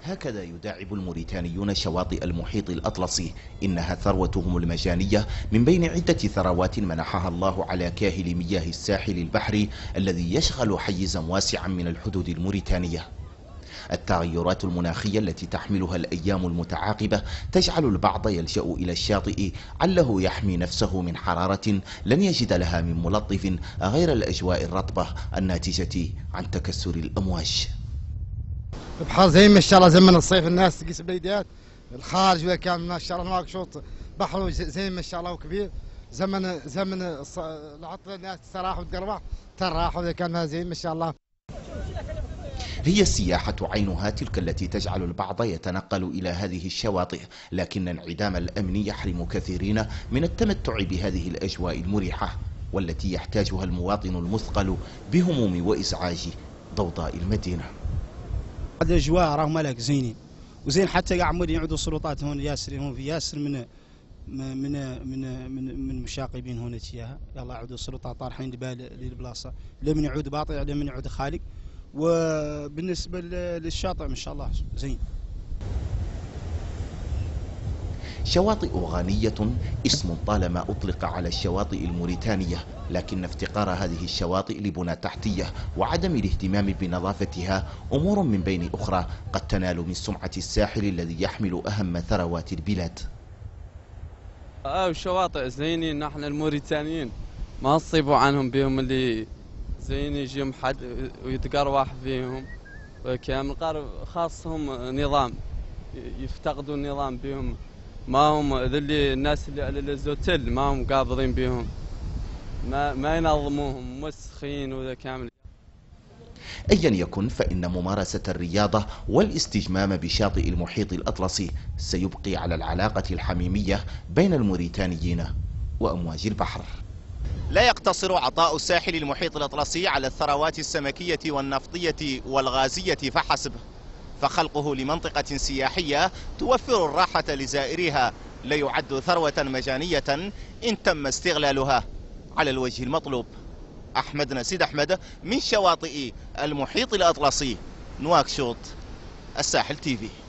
هكذا يداعب الموريتانيون شواطئ المحيط الأطلسي، إنها ثروتهم المجانية من بين عدة ثروات منحها الله على كاهل مياه الساحل البحري الذي يشغل حيزا واسعا من الحدود الموريتانية. التغيرات المناخية التي تحملها الأيام المتعاقبة تجعل البعض يلجأ إلى الشاطئ عله يحمي نفسه من حرارة لن يجد لها من ملطف غير الأجواء الرطبة الناتجة عن تكسر الأمواج. البحر زي ما شاء الله زمن الصيف الناس تقيس بليدات الخارج ولا كان ما شاء الله نواقشوط بحر زي ما شاء الله وكبير. زمن العطله الناس تراح وتقربح تراح ولا كان زي ما شاء الله. هي السياحة عينها تلك التي تجعل البعض يتنقل إلى هذه الشواطئ، لكن انعدام الأمن يحرم كثيرين من التمتع بهذه الأجواء المريحة والتي يحتاجها المواطن المثقل بهموم وإزعاج ضوضاء المدينة. الأجواء راهم مالك زينين وزين، حتى قاع مودين يعودوا السلطات هون ياسر، هون في ياسر من المشاغبين هنا تياها، يلا يعودوا السلطات طارحين جبال للبلاصة، لمن يعود باطع لمن يعود خالق. وبالنسبة للشاطئ ما شاء الله زين. شواطئ غانية اسم طالما أطلق على الشواطئ الموريتانية، لكن افتقار هذه الشواطئ لبنى تحتية وعدم الاهتمام بنظافتها أمور من بين أخرى قد تنال من سمعة الساحل الذي يحمل أهم ثروات البلاد. الشواطئ زينين، نحن الموريتانيين ما نصيبوا عنهم بهم اللي زين يجيهم حد ويتقروح فيهم كامل، خاصهم نظام يفتقدوا النظام بهم، ما هم ذلي الناس اللي على الزوتيل ما هم قابضين بهم، ما ينظموهم مسخين وذا كامل. أيا يكن فإن ممارسة الرياضة والاستجمام بشاطئ المحيط الأطلسي سيبقي على العلاقة الحميمية بين الموريتانيين وأمواج البحر. لا يقتصر عطاء الساحل المحيط الأطلسي على الثروات السمكية والنفطية والغازية فحسب، فخلقه لمنطقة سياحية توفر الراحة لزائريها لا يعد ثروة مجانية إن تم استغلالها على الوجه المطلوب. أحمد نسيد أحمد من شواطئ المحيط الأطلسي، نواكشوط، الساحل TV.